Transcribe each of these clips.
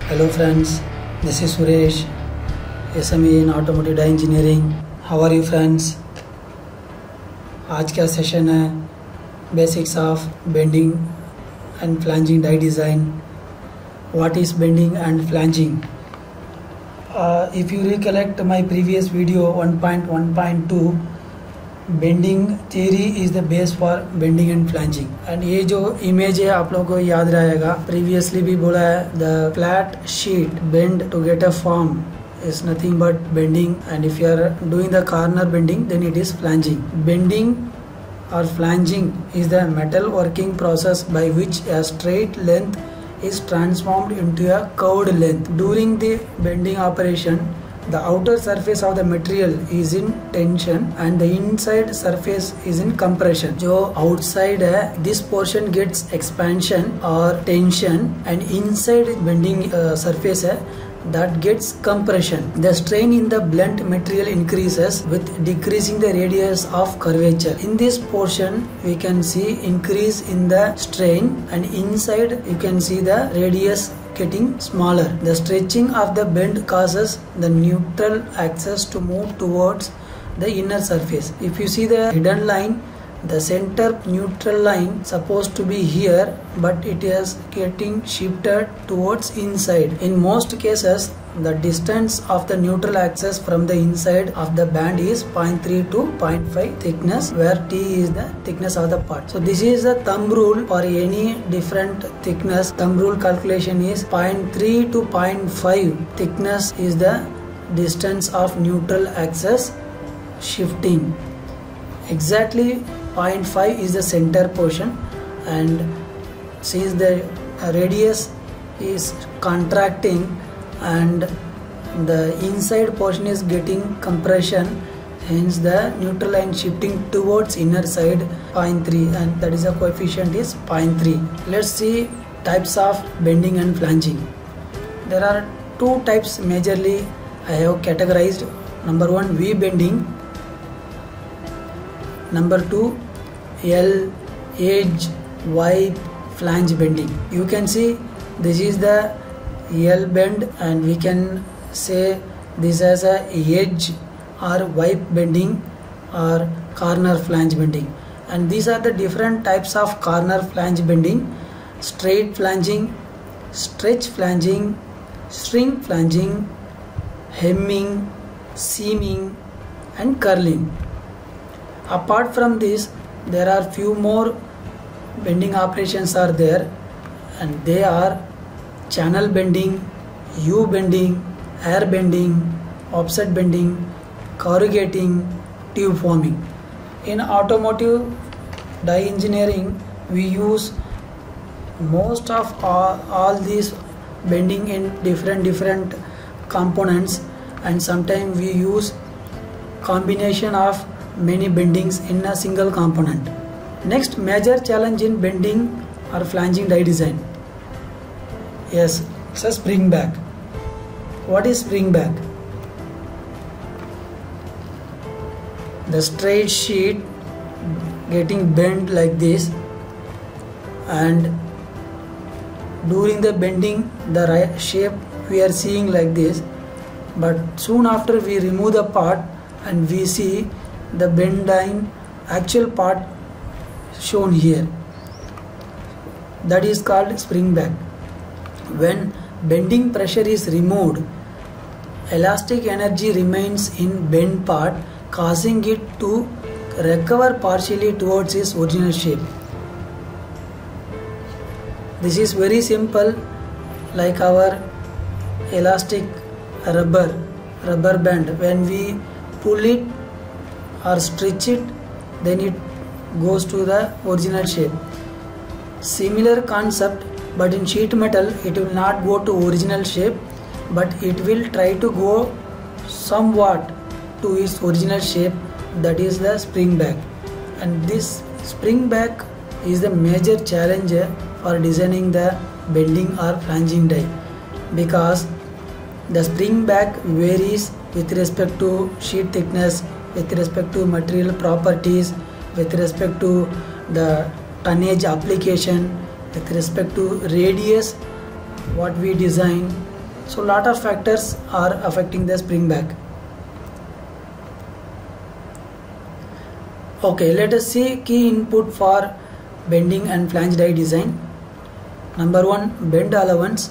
Hello friends, this is Suresh, SME in Automotive Die Engineering. How are you friends? आज का session है basics of bending and flanging die design. What is bending and flanging? If you recollect my previous video 1.1.2, bending theory is the base for bending and flanging. And ये जो image है आप लोगों को याद रहेगा, प्रीवियसली भी बोला है, the flat sheet bend to get a form is nothing but bending, and if you are doing the corner bending then it is flanging. Bending or flanging is the metal working process by which a straight length is transformed into a curved length. During the bending operation, the outer surface of the material is in tension and the inside surface is in compression. जो outside है, this portion gets expansion or tension, and inside bending surface है, that gets compression. The strain in the blunt material increases with decreasing the radius of curvature. In this portion we can see increase in the strain, and inside you can see the radius getting smaller. The stretching of the bend causes the neutral axis to move towards the inner surface. If you see the hidden line, the center neutral line supposed to be here, but it is getting shifted towards inside. In most cases, the distance of the neutral axis from the inside of the band is 0.3 to 0.5 thickness, where T is the thickness of the part. So this is the thumb rule for any different thickness. Thumb rule calculation is 0.3 to 0.5 thickness is the distance of neutral axis shifting. Exactly 0.5 is the center portion, and since the radius is contracting and the inside portion is getting compression, hence the neutral line shifting towards inner side 0.3, and that is the coefficient is 0.3. Let's see types of bending and flanging. There are two types majorly I have categorized. Number one, V bending. Number two, L, edge, wipe, flange bending. You can see this is the L bend, and we can say this as a edge or wipe bending or corner flange bending. And these are the different types of corner flange bending: straight flanging, stretch flanging, string flanging, hemming, seaming, and curling. Apart from this, there are few more bending operations are there, and they are channel bending, U bending, air bending, offset bending, corrugating, tube forming. In automotive die engineering, we use most of all these bending in different components, and sometimes we use combination of many bendings in a single component. Next major challenge in bending or flanging die design. Yes, it's a spring back. What is spring back? The straight sheet getting bent like this, and during the bending the shape we are seeing like this, but soon after we remove the part and we see the bend line actual part shown here. That is called spring back. When bending pressure is removed, elastic energy remains in bent part, causing it to recover partially towards its original shape. This is very simple, like our elastic rubber band. When we pull it or stretch it, then it goes to the original shape. Similar concept, but in sheet metal it will not go to original shape, but it will try to go somewhat to its original shape. That is the spring back. And this spring back is the major challenge for designing the bending or flanging die, because the spring back varies with respect to sheet thickness, with respect to material properties, with respect to the tonnage application, with respect to radius what we design, So lot of factors are affecting the spring back. Okay, let us see key input for bending and flange die design. Number 1, bend allowance.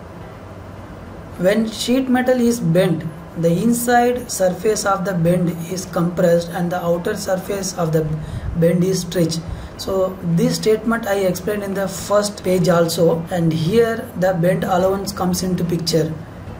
When sheet metal is bent, the inside surface of the bend is compressed and the outer surface of the bend is stretched. So this statement I explained in the first page also, and here the bend allowance comes into picture.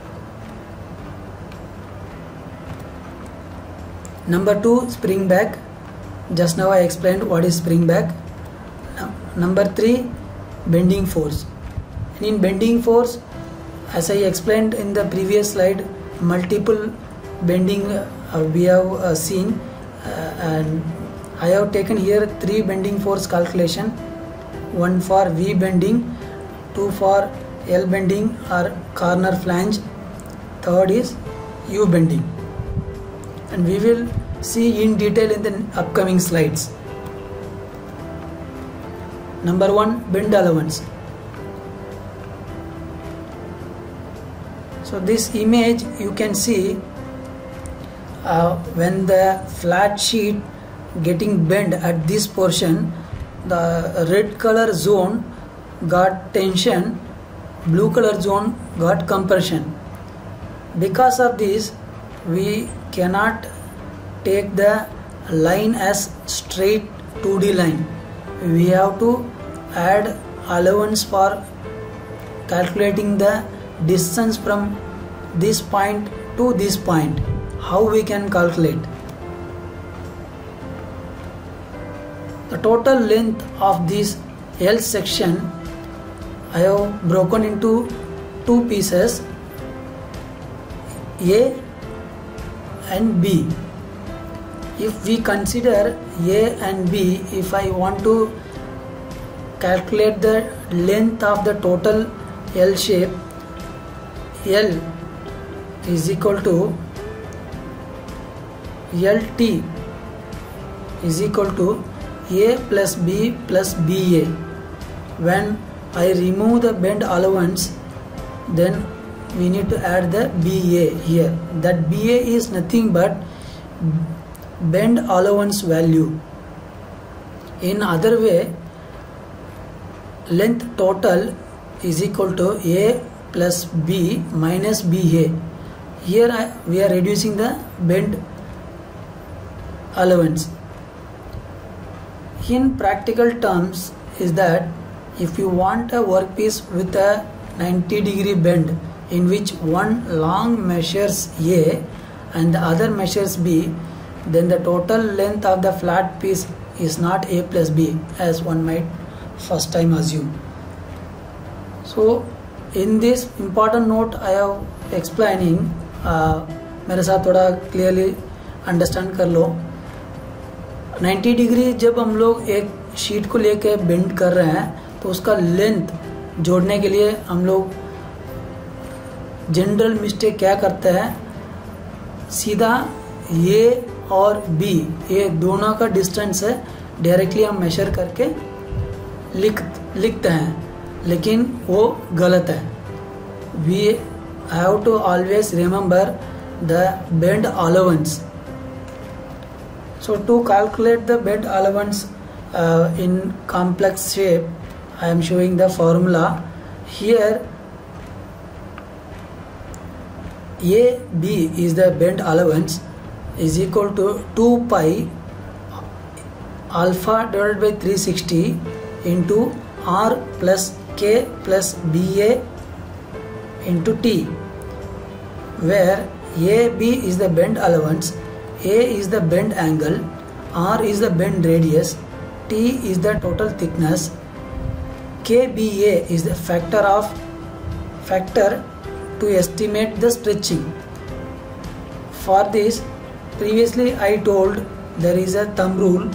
Number 2, spring back. Just now I explained what is spring back. Number 3, bending force. In bending force, as I explained in the previous slide, multiple bending we have seen, and I have taken here 3 bending force calculation. 1 for V bending, 2 for L bending or corner flange, 3rd is U bending, and we will see in detail in the upcoming slides. Number 1, bend allowance. So this image you can see when the flat sheet getting bent at this portion, the red color zone got tension, blue color zone got compression. Because of this, we cannot take the line as straight 2D line. We have to add allowance for calculating the distance from this point to this point. How we can calculate? The total length of this L section I have broken into 2 pieces, A and B. If we consider A and B, if I want to calculate the length of the total L shape, L is equal to LT is equal to A plus B plus BA. When I remove the bend allowance, then we need to add the BA here. That BA is nothing but bend allowance value. In other way, length total is equal to A plus B minus BA. Here we are reducing the bend allowance. In practical terms is that if you want a workpiece with a 90-degree bend in which one long measures A and the other measures B, then the total length of the flat piece is not A plus B as one might first time assume. So in this important note I have explaining, मेरे साथ थोड़ा clearly understand कर लो. 90 degree जब हम लोग एक sheet को लेके बेंड कर रहे हैं तो उसका लेंथ जोड़ने के लिए हम लोग जनरल मिस्टेक क्या करते हैं, सीधा ए और बी ये दोनों का डिस्टेंस है डायरेक्टली हम मेजर करके लिखते हैं, लेकिन वो गलत है. We have to always remember the bend allowance. So to calculate the bend allowance in complex shape, I am showing the formula here. AB is the bend allowance is equal to 2 pi alpha divided by 360 into R plus K plus BA into T, where AB is the bend allowance, A is the bend angle, R is the bend radius, T is the total thickness, KBA is the factor to estimate the stretching. For this, previously I told there is a thumb rule.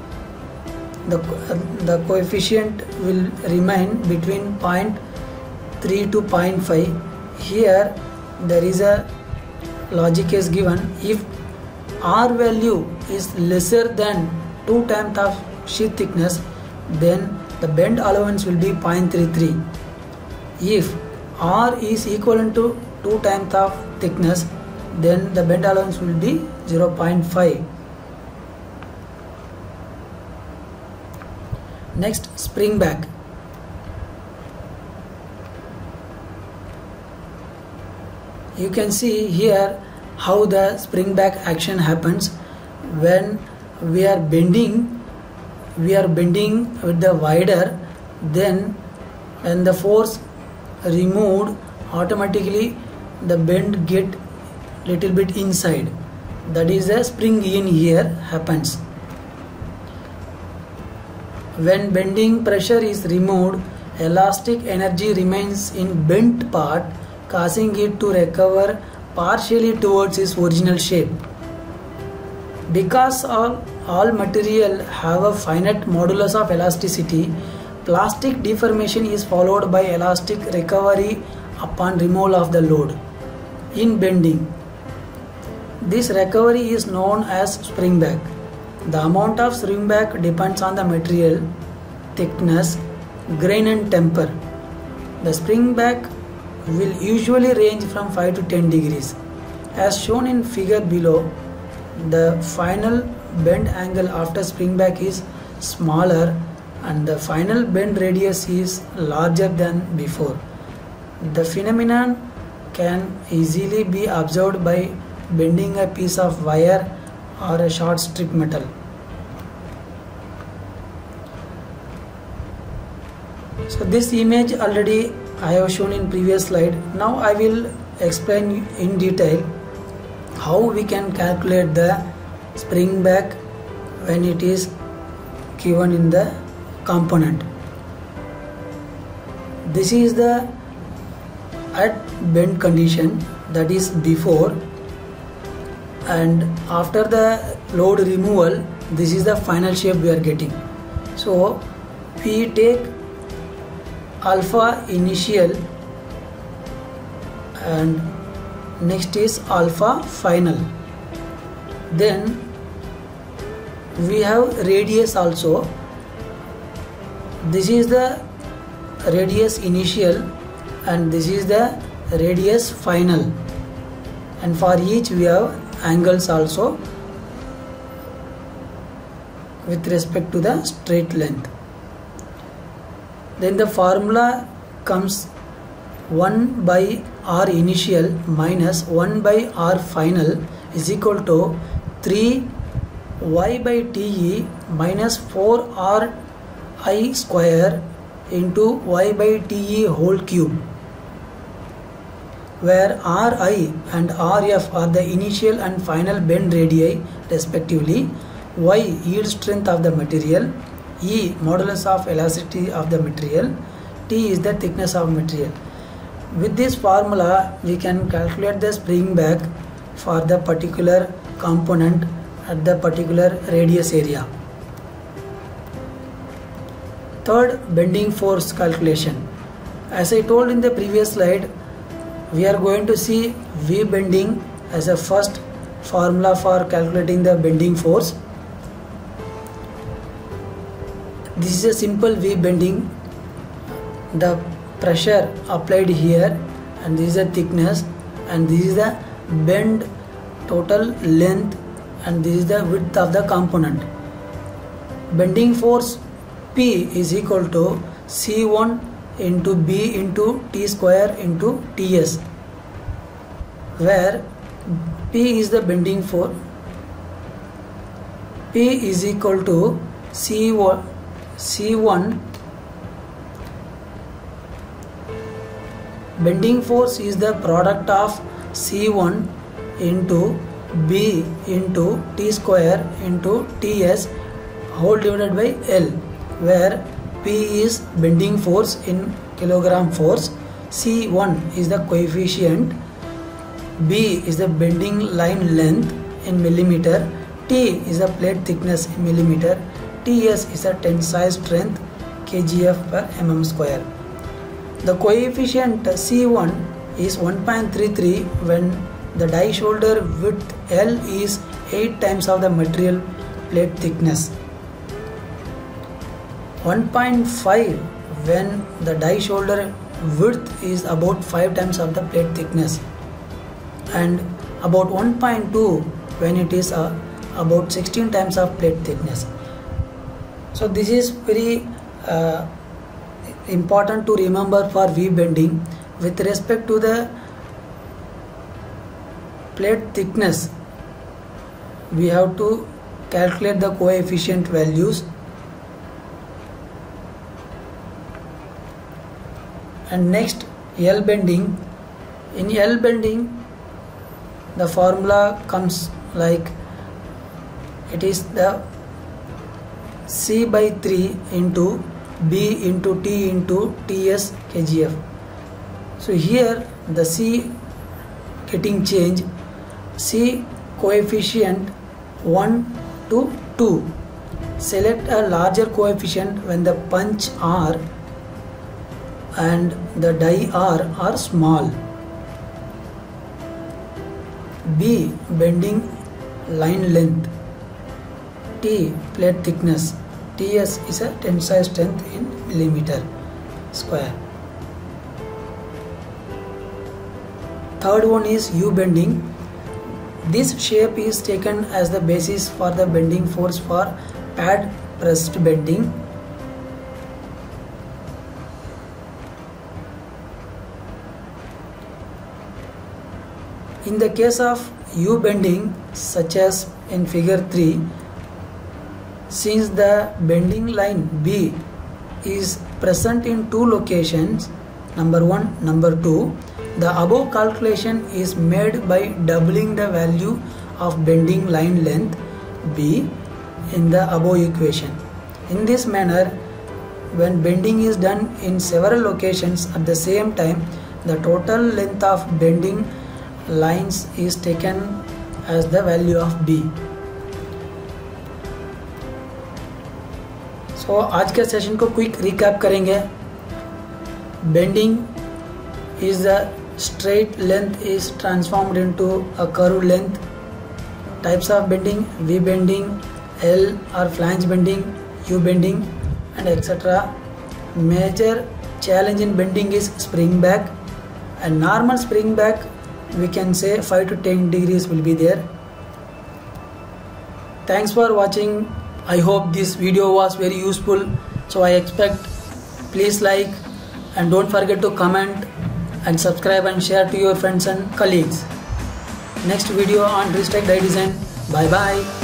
The coefficient will remain between 0.3 to 0.5. Here there is a logic is given. If R value is lesser than 2 times of sheet thickness, then the bend allowance will be 0.33. If R is equivalent to 2 times of thickness, then the bend allowance will be 0.5. Next, spring back. You can see here how the spring back action happens. When we are bending with the wider, then when the force removed, automatically the bend get little bit inside. That is the spring in here happens. When bending pressure is removed, elastic energy remains in bent part, causing it to recover partially towards its original shape. Because all material have a finite modulus of elasticity, plastic deformation is followed by elastic recovery upon removal of the load. In bending, this recovery is known as spring back. The amount of spring back depends on the material, thickness, grain and temper. The spring back will usually range from 5 to 10 degrees. As shown in figure below, the final bend angle after spring back is smaller and the final bend radius is larger than before. The phenomenon can easily be observed by bending a piece of wire or a short strip metal. So this image already I have shown in previous slide. Now I will explain in detail how we can calculate the spring back when it is given in the component. This is the at bend condition, that is before, and after the load removal, this is the final shape we are getting. So we take alpha initial and next is alpha final. Then we have radius also. This is the radius initial and this is the radius final, and for each we have angles also with respect to the straight length. Then the formula comes 1 by R initial minus 1 by R final is equal to 3 y by Te minus 4 R I square into y by Te whole cube, where Ri and Rf are the initial and final bend radii respectively, y yield strength of the material, E modulus of elasticity of the material, T is the thickness of material. With this formula we can calculate the spring back for the particular component at the particular radius area. Third, bending force calculation. As I told in the previous slide, we are going to see V bending as a first formula for calculating the bending force. This is a simple V bending. The pressure applied here, and this is the thickness, and this is the bend total length, and this is the width of the component. Bending force P is equal to C1 into B into T square into Ts, where P is the bending force. P is equal to C1 bending force is the product of C1 into B into T square into Ts whole divided by L, where P is bending force in kilogram force, C1 is the coefficient, B is the bending line length in millimeter, T is the plate thickness in millimeter, Ts is the tensile strength kgf per mm square. The coefficient C1 is 1.33 when the die shoulder width L is 8 times of the material plate thickness, 1.5 when the die shoulder width is about 5 times of the plate thickness, and about 1.2 when it is about 16 times of plate thickness. So this is very important to remember for V bending. With respect to the plate thickness, we have to calculate the coefficient values. And next, L bending. In L bending, the formula comes like it is the C by 3 into B into T into TS kgf. So here the C getting changed, C coefficient 1 to 2. Select a larger coefficient when the punch R and the die R are small. B bending line length. T plate thickness. TS is a tensile strength in millimeter square. Third one is U bending. This shape is taken as the basis for the bending force for pad pressed bending. In the case of U bending, such as in figure 3, since the bending line B is present in two locations, number 1, number 2, the above calculation is made by doubling the value of bending line length B in the above equation. In this manner, when bending is done in several locations at the same time, the total length of bending lines is taken as the value of B. So आज के session को quick recap करेंगे. Bending is the straight length is transformed into a curved length. Types of bending: V bending, L or flange bending, U bending, and etc. Major challenge in bending is spring back, and normal spring back we can say 5 to 10 degrees will be there. Thanks for watching. I hope this video was very useful. So I expect, please like and don't forget to comment and subscribe and share to your friends and colleagues. Next video on Restrike Die Design. Bye bye.